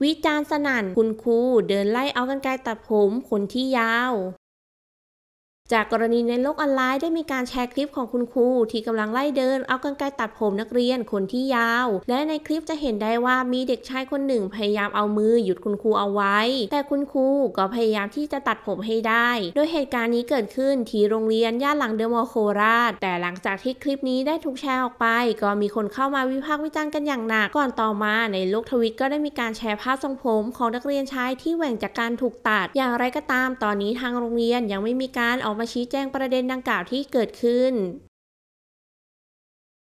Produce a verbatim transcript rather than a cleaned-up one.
วิจารณ์สนั่นคุณครูเดินไล่เอากรรไกรตัดผมคนที่ยาวจากกรณีในโลกออนไลน์ได้มีการแชร์คลิปของคุณครูที่กำลังไล่เดินเอากรรไกรตัดผมนักเรียนคนที่ยาวและในคลิปจะเห็นได้ว่ามีเด็กชายคนหนึ่งพยายามเอามือหยุดคุณครูเอาไว้แต่คุณครูก็พยายามที่จะตัดผมให้ได้โดยเหตุการณ์นี้เกิดขึ้นที่โรงเรียนย่านหลังเดอะมอลล์โคราชแต่หลังจากที่คลิปนี้ได้ถูกแชร์ออกไปก็มีคนเข้ามาวิพากษ์วิจารณ์กันอย่างหนักก่อนต่อมาในโลกทวิตก็ได้มีการแชร์ภาพทรงผมของนักเรียนชายที่แหว่งจากการถูกตัดอย่างไรก็ตามตอนนี้ทางโรงเรียนยังไม่มีการออกมาชี้แจงประเด็นดังกล่าวที่เกิดขึ้น